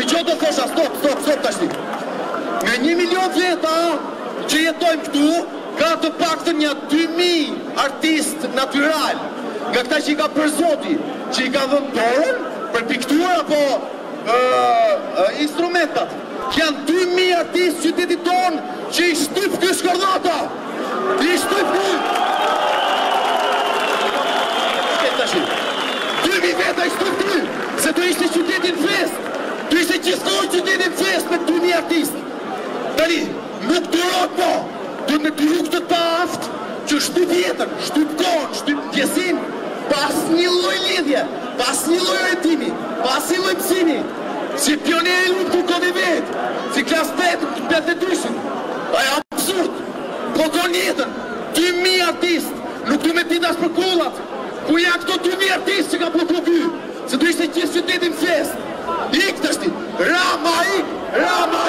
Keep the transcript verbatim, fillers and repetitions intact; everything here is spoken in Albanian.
që do thosha, stop, stop, stop tashti. Me një milion vjeta që jetojmë këtu, ka të paktën një dy mijë artist natyral, nga këta që i ka për zoti, që i ka dhënë dorën për pikturë apo uh, uh, instrumentat. Janë dy mijë artist qytetit tonë që i shtyp ky Shkordata. I shtyp ky. dy mijë veta i shtyp ky, se tu ishte qytetin fest. Tu ishte gjithkohë qytetin fest me dy mijë artist. Tani, nuk durot po. Du me dy rukë të taft që shtyp jetën, shtyp kohën, shtyp pjesin, pas një lloj lidhje, pas një lloj orientimi, pas një lloj mësimi, si pioneri lutë ku kone vetë, si klas petë, petë e dyshin. Aja absurd, po konë jetën, dy mijë artist, nuk du me titas për kullat, ku janë këto dy mijë artist që ka bloku ky, se du ishte gjithë qytetin fest. Ik të shti, Rama ik, Rama